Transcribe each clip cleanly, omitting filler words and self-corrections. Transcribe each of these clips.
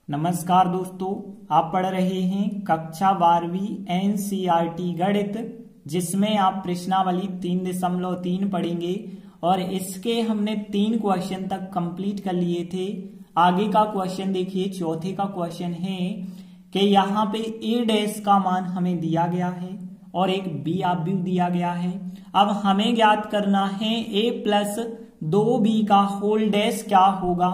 नमस्कार दोस्तों, आप पढ़ रहे हैं कक्षा 12वीं एनसीईआरटी गणित, जिसमें आप प्रश्नावली 3.3 पढ़ेंगे और इसके हमने 3 क्वेश्चन तक कंप्लीट कर लिए थे। आगे का क्वेश्चन देखिए, चौथे का क्वेश्चन है कि यहाँ पे ए डैश का मान हमें दिया गया है और एक बी आव्यूह दिया गया है। अब हमें ज्ञात करना है ए प्लस 2b का होल डैश क्या होगा।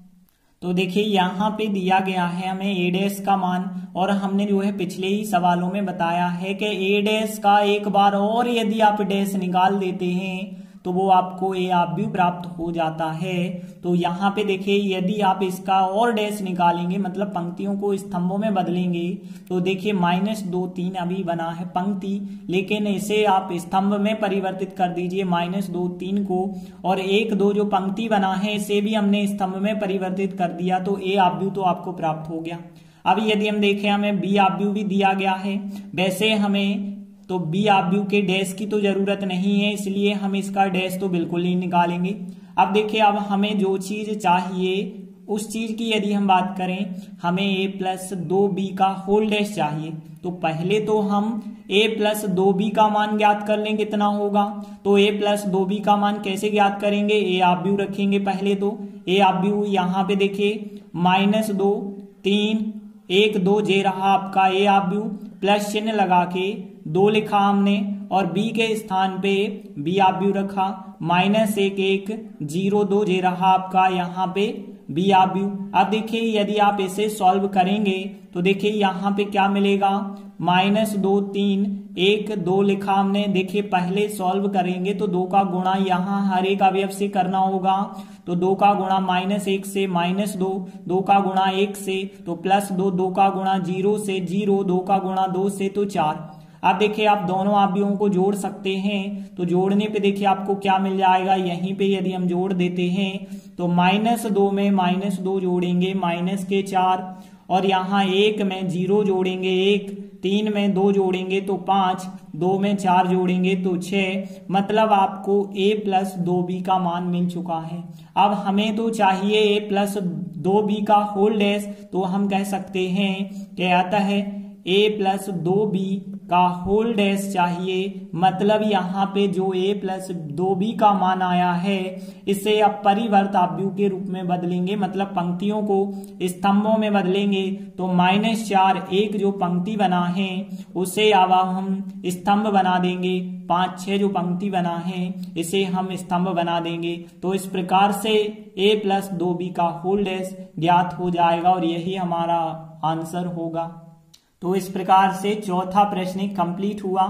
तो देखिए यहाँ पे दिया गया है हमें ए डैश का मान, और हमने जो है पिछले ही सवालों में बताया है कि ए डैश का एक बार और यदि आप डैश निकाल देते हैं तो वो आपको ए आव्यूह प्राप्त हो जाता है। तो यहाँ पे देखिए यदि आप इसका और डैश निकालेंगे, मतलब पंक्तियों को स्तंभों में बदलेंगे, तो देखिए -2 3 अभी बना है पंक्ति, लेकिन इसे आप स्तंभ में परिवर्तित कर दीजिए -2 3 को, और 1 2 जो पंक्ति बना है इसे भी हमने स्तंभ में परिवर्तित कर दिया, तो ए आव्यूह तो आपको प्राप्त हो गया। अब यदि हम देखें हमें बी आव्यूह भी दिया गया है, वैसे हमें तो बी आव्यूह के डैश की तो जरूरत नहीं है, इसलिए हम इसका डैश तो बिल्कुल नहीं निकालेंगे। अब देखिए, अब हमें जो चीज चाहिए उस चीज की यदि हम बात करें, हमें ए प्लस 2b का होल डैश चाहिए। तो पहले तो हम a प्लस 2b का मान ज्ञात कर लें कितना होगा। तो a प्लस 2b का मान कैसे ज्ञात करेंगे, ए आव्यूह रखेंगे पहले। तो ए आव्यूह यहाँ पे देखिए -2 3 1 2 जे रहा आपका ए आव्यूह, प्लस चिन्ह लगा के 2 लिखा हमने और b के स्थान पे b आव्यूह रखा, -1 1 0 2 जे रहा आपका यहाँ पे b आव्यूह। अब देखिए यदि आप इसे सॉल्व करेंगे तो देखिए यहाँ पे क्या मिलेगा, -2 3 1 2 लिखा हमने। देखिए पहले सॉल्व करेंगे तो 2 का गुणा यहाँ हर एक अवयव से करना होगा, तो 2 का गुणा -1 से -2, 2 का गुणा 1 से तो +2, 2 का गुणा 0 से 0, 2 का गुणा 2 से तो 4। अब देखिए आप दोनों आव्यूहों को जोड़ सकते हैं, तो जोड़ने पे देखिए आपको क्या मिल जाएगा, यहीं पे यदि हम जोड़ देते हैं तो -2 में -2 जोड़ेंगे -4, और यहाँ 1 में 0 जोड़ेंगे 1, 3 में 2 जोड़ेंगे तो 5, 2 में 4 जोड़ेंगे तो 6, मतलब आपको a प्लस 2b का मान मिल चुका है। अब हमें तो चाहिए a प्लस 2b का होल डैश, तो हम कह सकते हैं कि अतः a प्लस 2b का होल डैश चाहिए, मतलब यहाँ पे जो a प्लस 2b का मान आया है इसे अब परिवर्त आव्यूह के रूप में बदलेंगे, मतलब पंक्तियों को स्तंभों में बदलेंगे। तो -4 1 जो पंक्ति बना है उसे अब हम स्तंभ बना देंगे, 5 6 जो पंक्ति बना है इसे हम स्तंभ बना देंगे। तो इस प्रकार से a प्लस 2b का होल डैश ज्ञात हो जाएगा और यही हमारा आंसर होगा। तो इस प्रकार से चौथा प्रश्न कंप्लीट हुआ।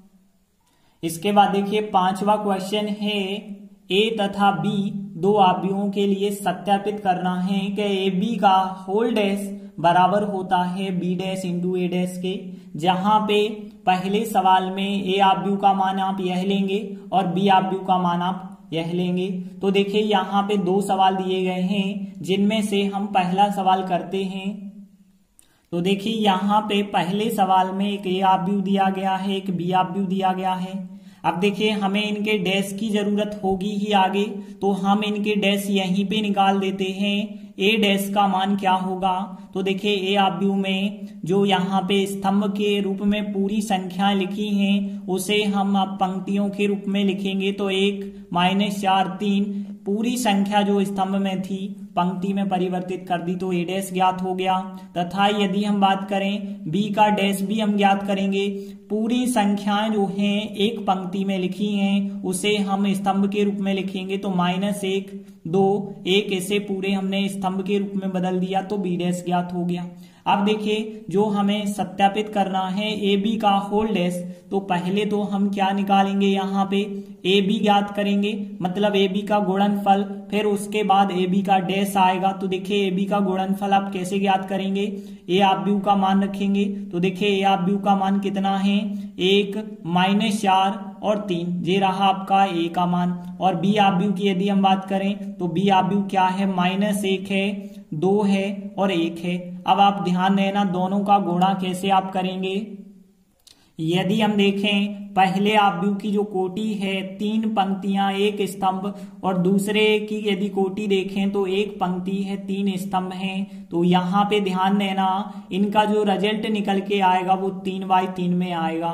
इसके बाद देखिए 5वां क्वेश्चन है, ए तथा बी दो आव्यूहों के लिए सत्यापित करना है कि ए बी का होल डैश बराबर होता है B dash into A dash के, जहां पे पहले सवाल में ए आव्यूह का मान आप यह लेंगे और बी आव्यूह का मान आप यह लेंगे। तो देखिए यहाँ पे 2 सवाल दिए गए हैं, जिनमें से हम पहला सवाल करते हैं। तो देखिए यहाँ पे पहले सवाल में एक ए आव्यूह दिया गया है, एक बी आव्यूह दिया गया है। अब देखिए हमें इनके डैश की जरूरत होगी ही आगे, तो हम इनके डैश यहीं पे निकाल देते हैं। ए डैश का मान क्या होगा, तो देखिए ए आव्यूह में जो यहाँ पे स्तंभ के रूप में पूरी संख्याएं लिखी हैं उसे हम अब पंक्तियों के रूप में लिखेंगे। तो 1 -4 3 पूरी संख्या जो स्तंभ में थी पंक्ति में परिवर्तित कर दी, तो ए डैश ज्ञात हो गया। तथा यदि हम बात करें बी का डैश भी हम ज्ञात करेंगे, पूरी संख्याएं जो हैं एक पंक्ति में लिखी हैं उसे हम स्तंभ के रूप में लिखेंगे। तो -1 2 1 ऐसे पूरे हमने स्तंभ के रूप में बदल दिया, तो बी डैश ज्ञात हो गया। अब देखिए जो हमें सत्यापित करना है ए बी का होल डैश, तो पहले तो हम क्या निकालेंगे, यहाँ पे ए बी ज्ञात करेंगे, मतलब ए बी का गुणनफल, फिर उसके बाद ए बी का डैश आएगा। तो देखिए ए बी का गुणनफल आप कैसे ज्ञात करेंगे, ए आव्यूह का मान रखेंगे। तो देखिए ए आव्यूह का मान कितना है, 1 -4 और 3, ये रहा आपका ए का मान। और बी आव्यूह की यदि हम बात करें तो बी आव्यूह क्या है, -1 है, 2 है और 1 है। अब आप ध्यान देना दोनों का गुणा कैसे आप करेंगे, यदि हम देखें पहले आव्यूह की जो कोटि है 3 पंक्तियां 1 स्तंभ, और दूसरे की यदि कोटि देखें तो 1 पंक्ति है 3 स्तंभ हैं। तो यहाँ पे ध्यान देना, इनका जो रिजल्ट निकल के आएगा वो 3/3 में आएगा।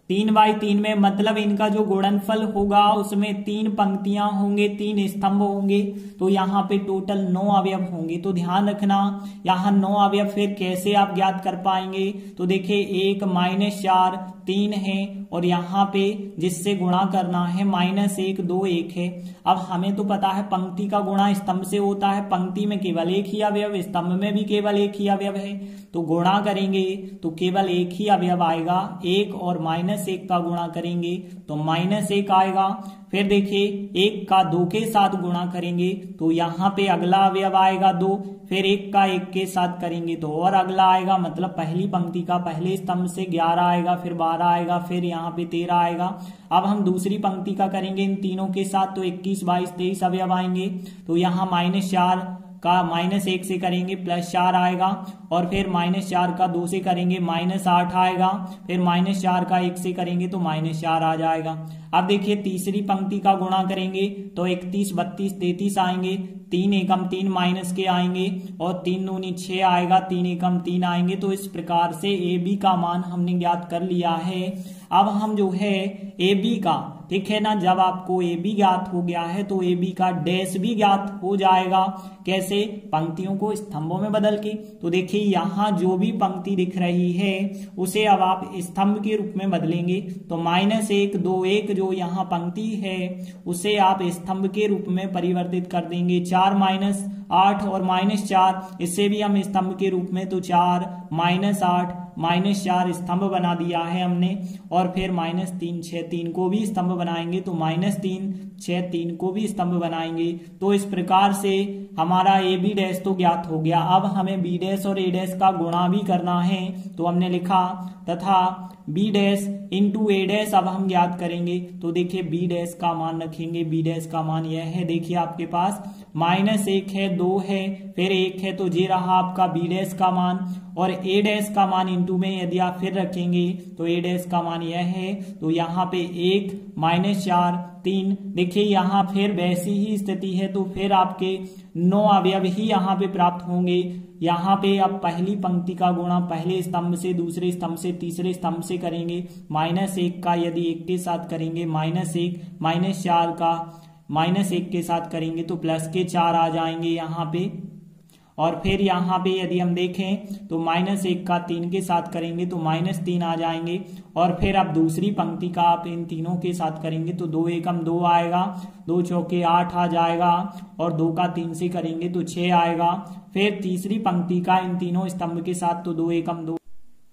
3/3 में मतलब इनका जो गुणनफल होगा उसमें 3 पंक्तियां होंगे 3 स्तंभ होंगे, तो यहाँ पे टोटल 9 अवयव होंगे। तो ध्यान रखना यहाँ 9 अवयव फिर कैसे आप ज्ञात कर पाएंगे, तो देखिए 1 -4 3 है, और यहाँ पे जिससे गुणा करना है -1 2 1 है। अब हमें तो पता है पंक्ति का गुणा स्तंभ से होता है, पंक्ति में केवल एक ही अवयव, स्तंभ में भी केवल एक ही अवयव है, तो गुणा करेंगे तो केवल एक ही अवयव आएगा। 1 और -1 का गुणा करेंगे तो -1 आएगा। फिर देखिए 1 का 2 के साथ गुणा करेंगे तो यहाँ पे अगला अवयव आएगा 2, फिर 1 का 1 के साथ करेंगे तो और अगला आएगा, मतलब पहली पंक्ति का पहले स्तंभ से 11 आएगा, फिर 12 आएगा, फिर यहाँ पे 13 आएगा। अब हम दूसरी पंक्ति का करेंगे इन तीनों के साथ तो 21 22 23 अवयव आएंगे। तो यहाँ -4 का -1 से करेंगे +4 आएगा, और फिर -4 का 2 से करेंगे -8 आएगा, फिर -4 का 1 से करेंगे तो -4 आ जाएगा। अब देखिए तीसरी पंक्ति का गुणा करेंगे तो 31 32 33 आएंगे, 3 एकम 3 माइनस के आएंगे, और 3 दूनी 6 आएगा, 3 एकम 3 आएंगे। तो इस प्रकार से ए बी का मान हमने ज्ञात कर लिया है। अब हम जो है ए बी का, ठीक है ना, जब आपको ए बी ज्ञात हो गया है तो ए बी का डैश भी ज्ञात हो जाएगा। कैसे? पंक्तियों को स्तंभों में बदल के। तो देखिए यहाँ जो भी पंक्ति दिख रही है उसे अब आप स्तंभ के रूप में बदलेंगे, तो -1 2 1 जो यहाँ पंक्ति है उसे आप स्तंभ के रूप में परिवर्तित कर देंगे। 4 -8 और -4 इससे भी हम स्तंभ के रूप में, तो 4 -8 -4 स्तंभ बना दिया है हमने, और फिर -3 6 3 को भी स्तंभ बनाएंगे, तो -3 6 3 को भी स्तंभ बनाएंगे। तो इस प्रकार से हमारा ए बी डैश तो ज्ञात हो गया। अब हमें बी डैश और ए डैश का गुणा भी करना है, तो हमने लिखा तथा B dash into A dash अब हम ज्ञात करेंगे। तो देखिए बी डैश का मान रखेंगे, बी डैश का मान यह है, देखिए आपके पास -1 है 2 है फिर 1 है, तो ये रहा आपका बी डैश का मान, और ए डैश का मान इंटू में यदि आप फिर रखेंगे तो ए डैश का मान यह है। तो यहाँ पे 1 -4 3, देखिए यहाँ फिर वैसी ही स्थिति है, तो फिर आपके 9 अवयव ही यहाँ पे प्राप्त होंगे। यहाँ पे आप पहली पंक्ति का गुणा पहले स्तंभ से, दूसरे स्तंभ से, तीसरे स्तंभ से करेंगे। -1 का यदि 1 के साथ करेंगे -1, -4 का -1 के साथ करेंगे तो +4 आ जाएंगे यहाँ पे, और फिर यहाँ पे यदि हम देखें तो -1 का 3 के साथ करेंगे तो -3 आ जाएंगे, और फिर अब दूसरी पंक्ति का आप इन तीनों के साथ करेंगे तो 2 एकम 2 आएगा, 2 चौके 8 आ जाएगा, और 2 का 3 से करेंगे तो 6 आएगा। फिर तीसरी पंक्ति का इन तीनों स्तंभ के साथ तो 2 एकम 2,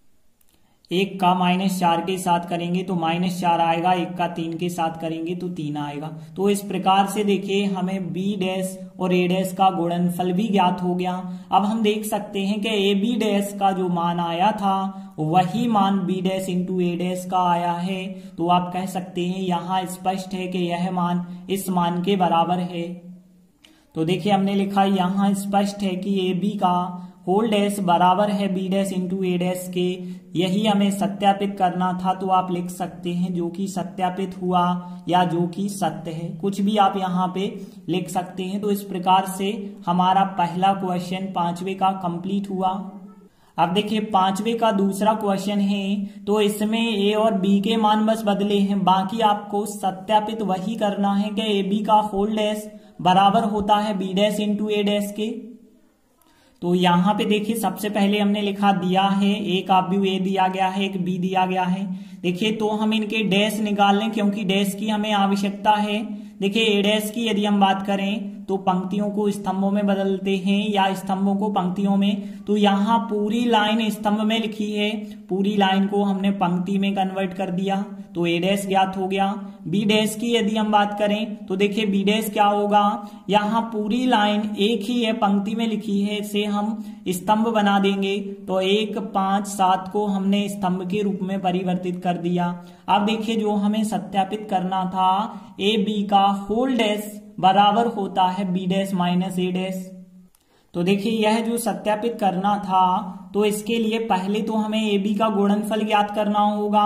1 का -4 के साथ करेंगे तो -4 आएगा, 1 का 3 के साथ करेंगे तो 3 आएगा। तो इस प्रकार से देखिए हमें बी डैश और ए डैश का गुणनफल भी ज्ञात हो गया। अब हम देख सकते हैं कि ए बी डैश का जो मान आया था वही मान B dash into A dash का आया है। तो आप कह सकते हैं यहाँ स्पष्ट है कि यह मान इस मान के बराबर है। तो देखिए हमने लिखा यहाँ स्पष्ट है कि ए बी का होल डैश बराबर है B dash into A dash के, यही हमें सत्यापित करना था। तो आप लिख सकते हैं जो कि सत्यापित हुआ या जो कि सत्य है, कुछ भी आप यहाँ पे लिख सकते हैं। तो इस प्रकार से हमारा पहला क्वेश्चन 5वें का कंप्लीट हुआ। अब देखिए 5वें का दूसरा क्वेश्चन है, तो इसमें ए और बी के मान बस बदले हैं, बाकी आपको सत्यापित वही करना है कि ए बी का होल डैश बराबर होता है B dash into A dash के। तो यहाँ पे देखिए सबसे पहले हमने लिखा दिया है, एक आव्यूह ए दिया गया है, एक बी दिया गया है। देखिए तो हम इनके डैश निकाल लें क्योंकि डैश की हमें आवश्यकता है। देखिए ए डैश की यदि हम बात करें तो पंक्तियों को स्तंभों में बदलते हैं या स्तंभों को पंक्तियों में, तो यहाँ पूरी लाइन स्तंभ में लिखी है, पूरी लाइन को हमने पंक्ति में कन्वर्ट कर दिया, तो ए डैश ज्ञात हो गया। बी डैश की यदि हम बात करें तो देखिए बी डैश क्या होगा, यहाँ पूरी लाइन एक ही है, पंक्ति में लिखी है, इसे हम स्तंभ बना देंगे, तो 1 5 7 को हमने स्तंभ के रूप में परिवर्तित कर दिया। अब देखिए जो हमें सत्यापित करना था, ए बी का होल डैश बराबर होता है B dash minus A dash. तो देखिए यह जो सत्यापित करना था, तो इसके लिए पहले तो हमें ए बी का गुणनफल ज्ञात करना होगा,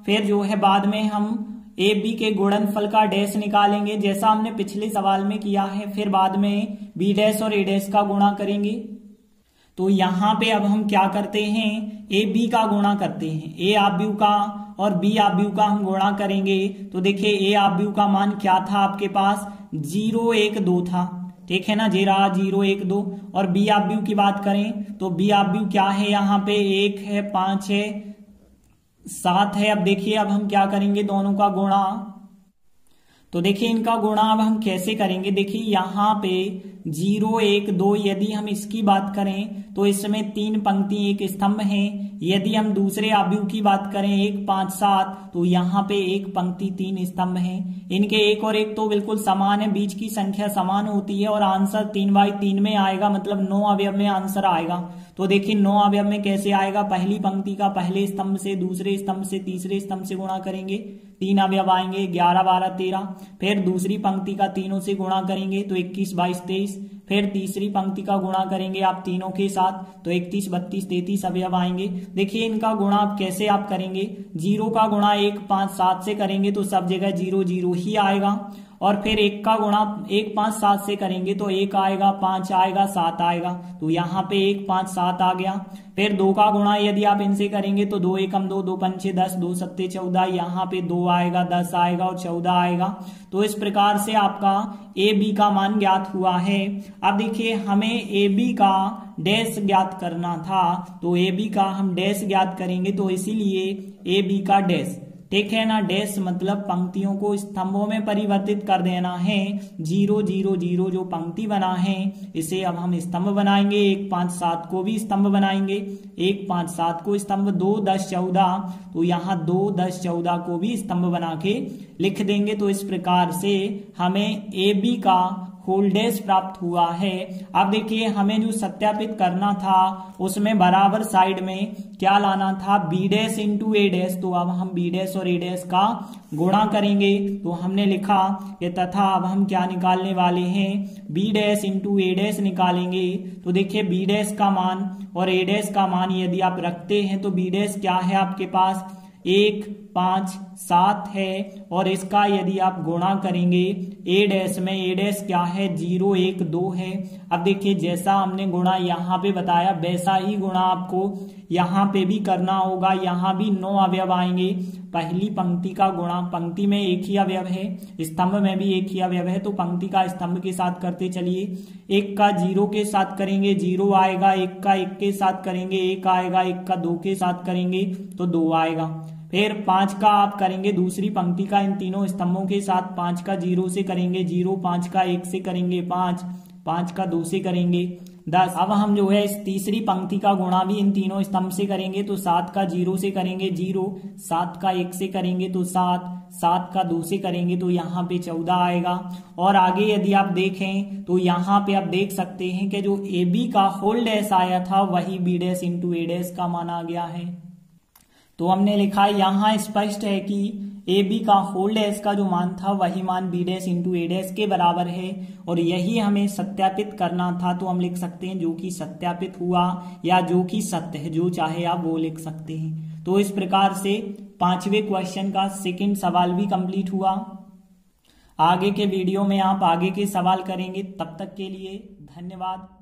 फिर जो है बाद में हम ए बी के गुणनफल का डैश निकालेंगे जैसा हमने पिछले सवाल में किया है। फिर बाद में बी डैश और ए डैश का गुणा करेंगे। तो यहाँ पे अब हम क्या करते हैं, ए बी का गुणा करते हैं। ए आव्यूह का और बी आव्यूह का हम गुणा करेंगे। तो देखिए ए आव्यूह का मान क्या था आपके पास, 0 1 2 था, ठीक है ना, जे रहा 0 1 2। और बी आव्यूह की बात करें तो बी आव्यूह क्या है, यहाँ पे 1 है, 5 है, 7 है। अब देखिए अब हम क्या करेंगे, दोनों का गुणा। तो देखिए इनका गुणा अब हम कैसे करेंगे, देखिए यहाँ पे 0 1 2 यदि हम इसकी बात करें तो इसमें 3 पंक्ति 1 स्तंभ है। यदि हम दूसरे आव्यूह की बात करें 1 5 7 तो यहाँ पे 1 पंक्ति 3 स्तंभ है। इनके 1 और 1 तो बिल्कुल समान है, बीच की संख्या समान होती है और आंसर 3/3 में आएगा, मतलब 9 अवयव में आंसर आएगा। तो देखिए 9 अवयव में कैसे आएगा, पहली पंक्ति का पहले स्तंभ से, दूसरे स्तंभ से, तीसरे स्तंभ से गुणा करेंगे, 3 अवयव आएंगे, 11 12 13। फिर दूसरी पंक्ति का तीनों से गुणा करेंगे तो 21 22 23। फिर तीसरी पंक्ति का गुणा करेंगे आप तीनों के साथ तो 31 32 33 अवयव आएंगे। देखिए इनका गुणा आप कैसे आप करेंगे, 0 का गुणा 1 5 7 से करेंगे तो सब जगह 0 0 ही आएगा। और फिर 1 का गुणा 1 5 7 से करेंगे तो 1 आएगा, 5 आएगा, 7 आएगा। तो यहाँ पे 1 5 7 आ गया। फिर 2 का गुणा यदि आप इनसे करेंगे तो 2 एकम 2, 2 पंचे 10, 2 सत्ते 14, यहाँ पे 2 आएगा, 10 आएगा और 14 आएगा। तो इस प्रकार से आपका ए बी का मान ज्ञात हुआ है। अब देखिए हमें ए बी का डैश ज्ञात करना था, तो ए बी का हम डैश ज्ञात करेंगे, तो इसीलिए ए बी का डैश, ठीक है ना, डैश मतलब पंक्तियों को स्तंभों में परिवर्तित कर देना है। 0 0 0 जो पंक्ति बना है इसे अब हम स्तंभ बनाएंगे, 1 5 7 को भी स्तंभ बनाएंगे, 1 5 7 को स्तंभ, 2 10 14 तो यहाँ 2 10 14 को भी स्तंभ बना के लिख देंगे। तो इस प्रकार से हमें ए बी का होल डैश प्राप्त हुआ है। अब देखिए हमें जो सत्यापित करना था उसमें बराबर साइड में क्या लाना था, B dash into A dash. तो अब हम बी डैश और ए डैश का गुणा करेंगे। तो हमने लिखा कि तथा अब हम क्या निकालने वाले हैं, B dash into A dash निकालेंगे। तो देखिए बी डैश का मान और ए डैश का मान यदि आप रखते हैं तो बी डैश क्या है आपके पास 1 5 7 है और इसका यदि आप गुणा करेंगे ए डैश में, ए डैश क्या है 0 1 2 है। अब देखिए जैसा हमने गुणा यहाँ पे बताया वैसा ही गुणा आपको यहाँ पे भी करना होगा। यहाँ भी 9 अवयव आएंगे। पहली पंक्ति का गुणा, पंक्ति में एक ही अवयव है, स्तंभ में भी एक ही अवयव है, तो पंक्ति का स्तंभ के साथ करते चलिए। 1 का 0 के साथ करेंगे 0 आएगा, 1 का 1 के साथ करेंगे 1 आएगा, 1 का 2 के साथ करेंगे तो 2 आएगा। फिर 5 का आप करेंगे दूसरी पंक्ति का इन तीनों स्तंभों के साथ, 5 का 0 से करेंगे 0, 5 का 1 से करेंगे 5, 5 का 2 से करेंगे 10। अब हम जो है इस तीसरी पंक्ति का गुणा भी इन तीनों स्तंभ से करेंगे। तो 7 का 0 से करेंगे 0, 7 का 1 से करेंगे तो 7, 7 का 2 से करेंगे तो यहाँ पे 14 आएगा। और आगे यदि आप देखें तो यहाँ पे आप देख सकते हैं कि जो ए बी का होल डैश आया था वही B dash into A dash का मान आ गया है। तो हमने लिखा यहाँ स्पष्ट है कि ए बी का होल डैश का जो मान था वही मान B dash into A dash के बराबर है और यही हमें सत्यापित करना था। तो हम लिख सकते हैं जो कि सत्यापित हुआ या जो कि सत्य है, जो चाहे आप वो लिख सकते हैं। तो इस प्रकार से 5वें क्वेश्चन का सेकंड सवाल भी कंप्लीट हुआ। आगे के वीडियो में आप आगे के सवाल करेंगे। तब तक के लिए धन्यवाद।